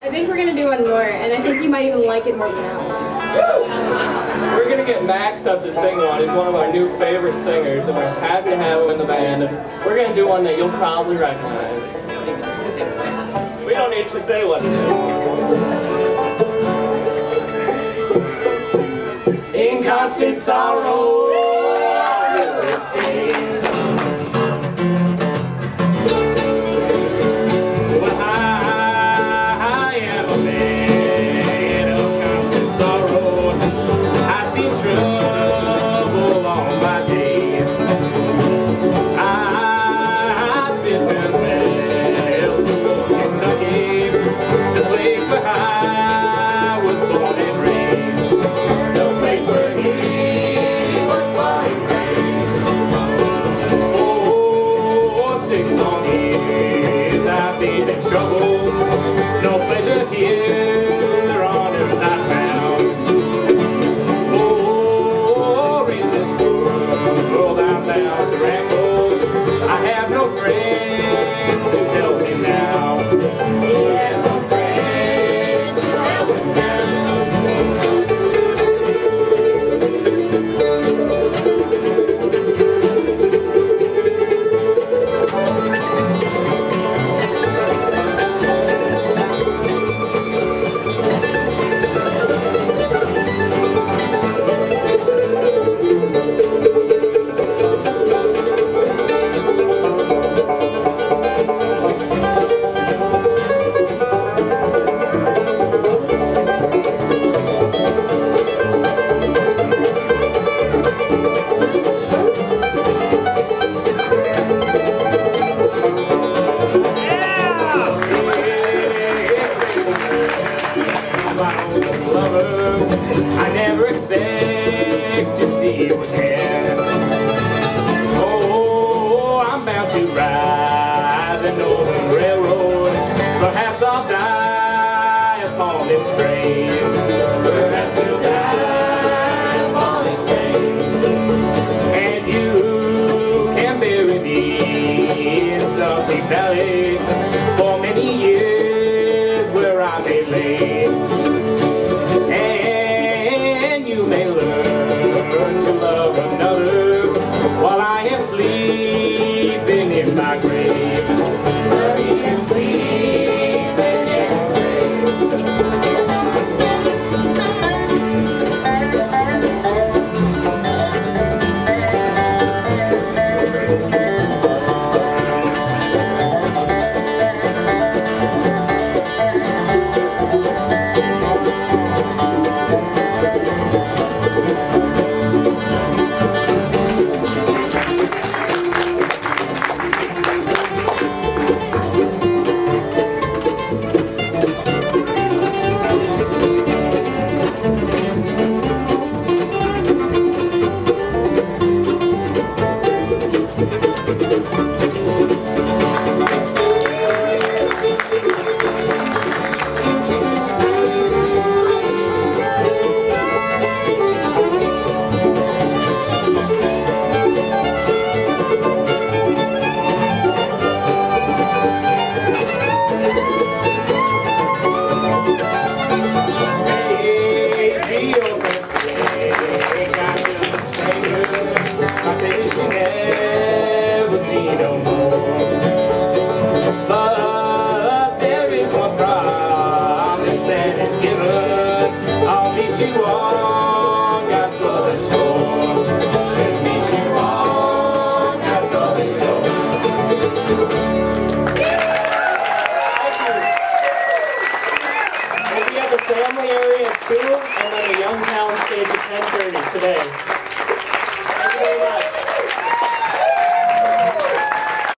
I think we're gonna do one more, and I think you might even like it more than that one. We're gonna get Max up to sing one. He's one of our new favorite singers, and we're happy to have him in the band. And we're gonna do one that you'll probably recognize. We don't need to say what it is. In constant sorrow, no pleasure here on earth I found. Oh, in this world I'm bound to ramble. I have no friends to help me now. He has no friends to help him I never expect to see you again. Oh, I'm bound to ride the Northern Railroad. Perhaps I'll die upon this train. Perhaps I'll die upon this train. And you can bury me in some deep valley for many years where I may lay. You may learn to love another while I am sleeping in my grave. While he is sleeping in his Family area at 2 and then a Youngtown stage at 10:30 today. Thank you very much.